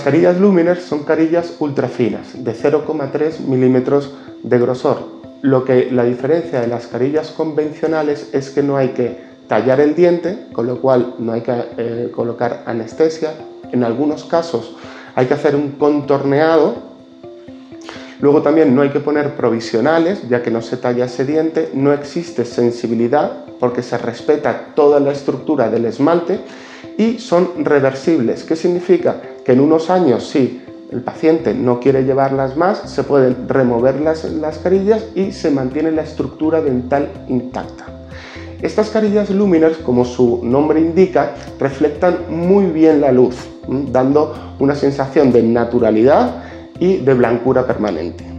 carillas Luminers son carillas ultra finas, de 0,3 milímetros de grosor. La diferencia de las carillas convencionales es que no hay que tallar el diente, con lo cual no hay que colocar anestesia. En algunos casos hay que hacer un contorneado. Luego también no hay que poner provisionales, ya que no se talla ese diente. No existe sensibilidad porque se respeta toda la estructura del esmalte, y son reversibles. ¿Qué significa? Que en unos años, si el paciente no quiere llevarlas más, se pueden remover las carillas y se mantiene la estructura dental intacta. Estas carillas Luminers, como su nombre indica, reflectan muy bien la luz, dando una sensación de naturalidad y de blancura permanente.